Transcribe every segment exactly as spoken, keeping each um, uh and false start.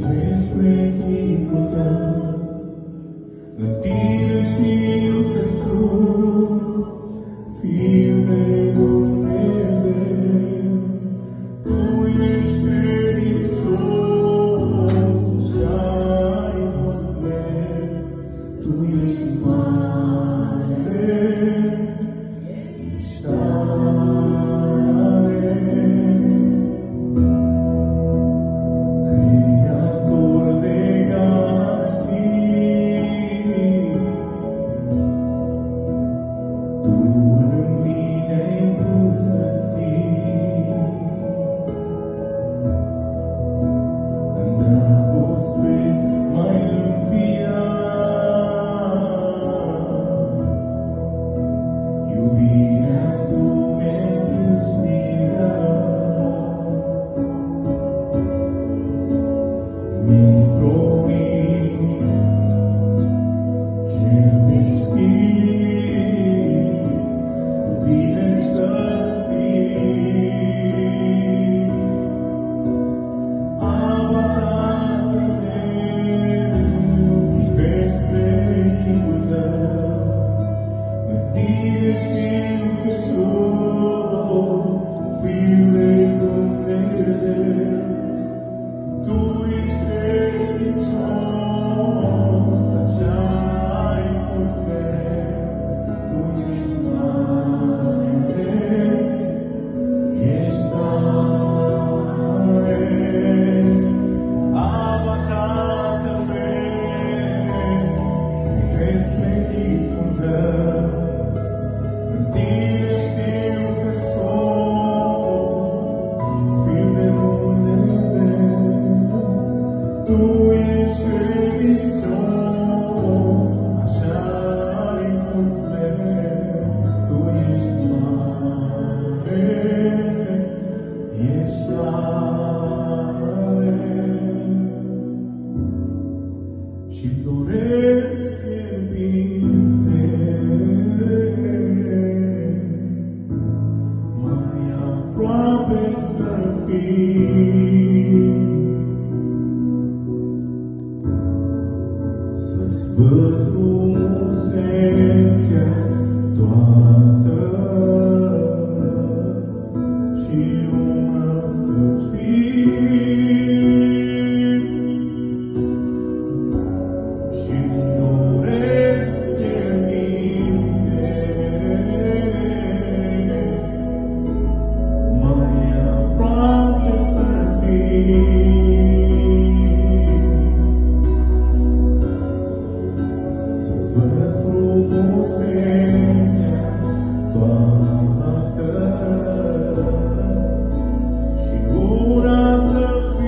despre chipul tău. În tine știu că sunt Fiul de Dumnezeu. Tu ești credincios și ai fost mereu. Tu ești mare, ești tare. Creator de galaxii, Tu în mine ai vrut să fii. În dragoste m-ai înfiat. Iubirea Tu mi-ai câștigat. Mi-ai promis cer deschis, cu Tine să fii. Aba, Tatăl meu, privesc spre chipul Tău. În Tine știu că sunt Fiul de Dumnezeu. Tu ești credincios, așa ai fost mereu. Tu ești mare, ești tare. Aba, Tatăl meu, privesc spre chipul Tău. În Tine știu că sunt Fiul de Dumnezeu. Tu ești credincios, așa ai fost mereu. Tu ești mare, ești tare. Și-mi doresc fierbinte mai aproape să fii. Să-ți văd frumusețea toată și una să fii. Și-mi doresc fierbinte mai aproape să fii. Să-ți văd frumusețea toată și una să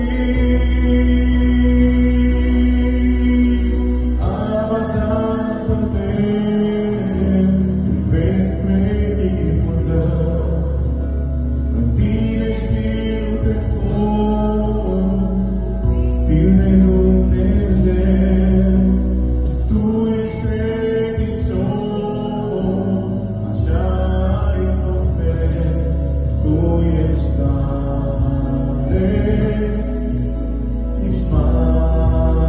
fii. Aba, Tatăl meu, privesc spre chipul Tău. În Tine știu că sunt Fiul de Dumnezeu. Tu ești credincios, așa ai fost mereu. Tu ești tare, ești mare.